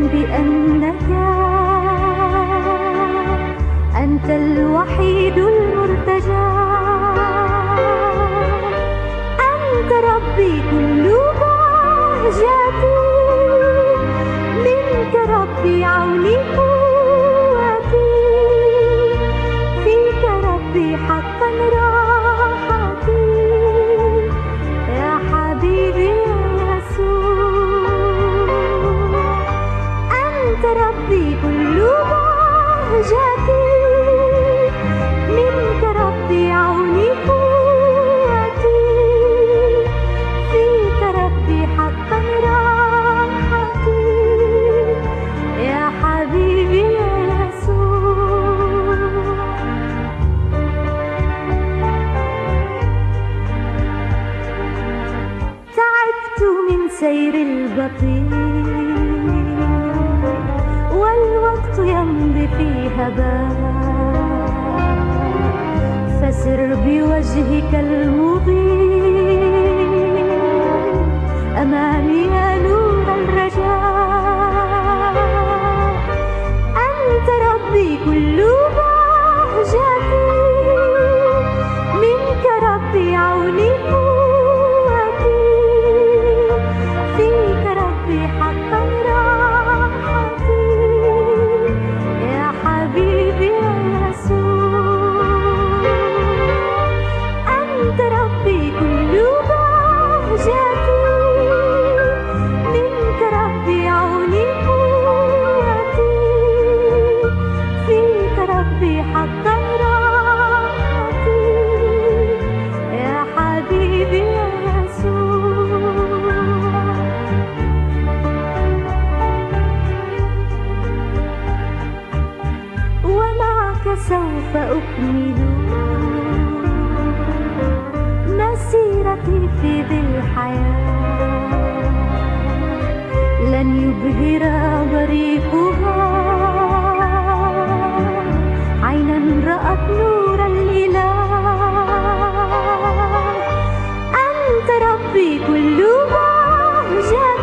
بأنك أنت الوحيد المرتجى. أنت ربي كل بهجتي، منك ربي عوني قوتي، فيك ربي حقا راحتي يا حبيبي يا يسوع. أنت ربي كل بهجتي، منك ربي عوني قوتي، فيك ربي حقا راحتي يا حبيبي يا يسوع. تعبت من سير البطيء والوقت يمضي في هباء، فسر بوجهك المضيء أمامي يا نور الرجاء. أنت ربي كل بهجتي، منك ربي عوني قوتي، فيك ربي حقا راحتي يا حبيبي يا يسوع. أنت ربي كل بهجتي، منك ربي عوني قوتي، فيك ربي حقا راحتي يا حبيبي يا يسوع. ومعك سوف أكمل مسيرتي في ذي الحياة، لن يبهر بريقها عينا رأت نور الإله. أنت ربي كل بهجتي،